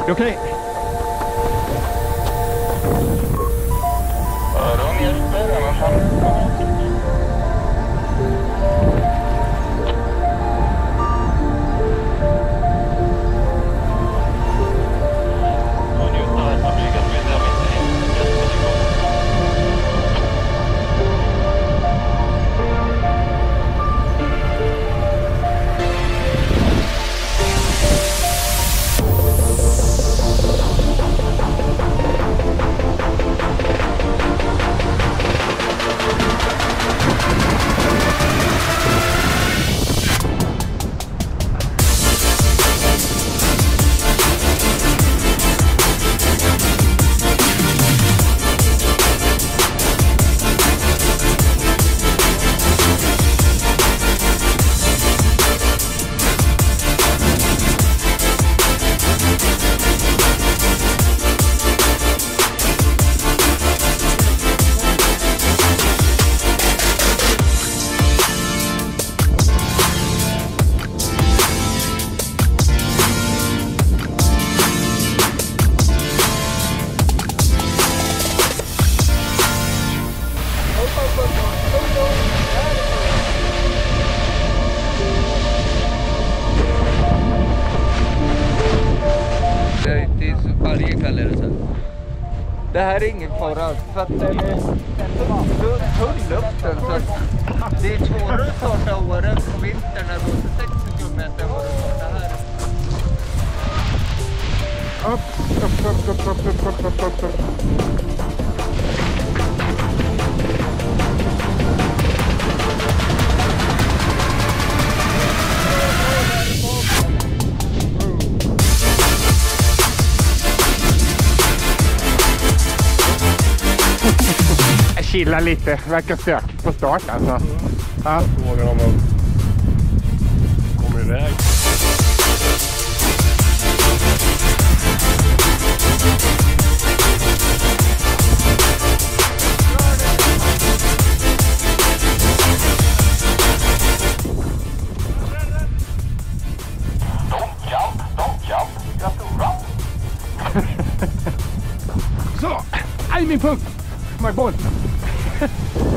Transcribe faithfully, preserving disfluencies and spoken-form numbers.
Okej. Okay. Det här är ingen fara för att den är så tunn luften så att det är svårare att starta åren på vintern när det är sextio kilometer än vad det startar här. Upp, upp, upp, upp, upp, upp, upp, upp, upp. Chilla lite, verkar sök på start alltså. Mm. Ja. Frågan om man kommer iväg. Don't jump, don't jump, you have to run. Så, aj min pung! My boy.